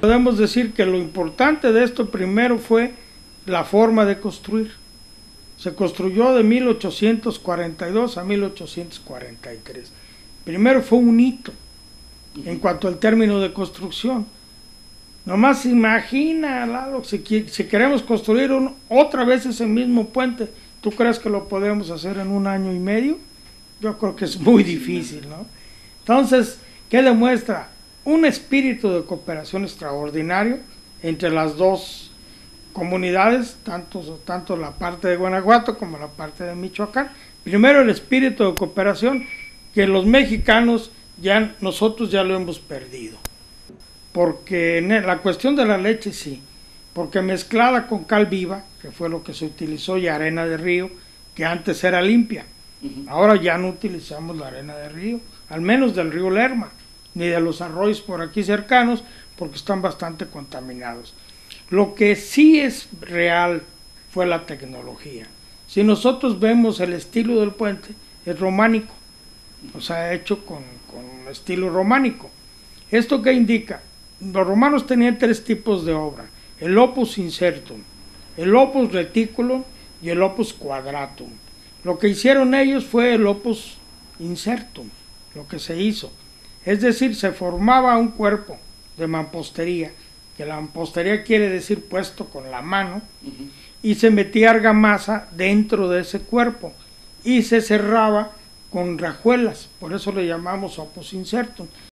Podemos decir que lo importante de esto primero fue la forma de construir. Se construyó de 1842 a 1843. Primero fue un hito en cuanto al término de construcción. Nomás imagina, Lalo, si queremos construir otra vez ese mismo puente, ¿tú crees que lo podemos hacer en 1 año y medio? Yo creo que es muy difícil, ¿no? Entonces, ¿qué demuestra? Un espíritu de cooperación extraordinario entre las dos comunidades, tanto la parte de Guanajuato como la parte de Michoacán. Primero, el espíritu de cooperación que los mexicanos nosotros ya lo hemos perdido. Porque la cuestión de la leche sí, porque mezclada con cal viva, que fue lo que se utilizó, y arena de río, que antes era limpia. Ahora ya no utilizamos la arena de río, al menos del río Lerma, ni de los arroyos por aquí cercanos, porque están bastante contaminados. Lo que sí es real fue la tecnología. Si nosotros vemos el estilo del puente, es románico, o sea, hecho con estilo románico. ¿Esto qué indica? Los romanos tenían 3 tipos de obra: el opus incertum, el opus reticulum y el opus quadratum. Lo que hicieron ellos fue el opus incertum, lo que se hizo. Es decir, se formaba un cuerpo de mampostería, que la mampostería quiere decir puesto con la mano, y se metía argamasa dentro de ese cuerpo y se cerraba con rajuelas, por eso le llamamos opus incertum.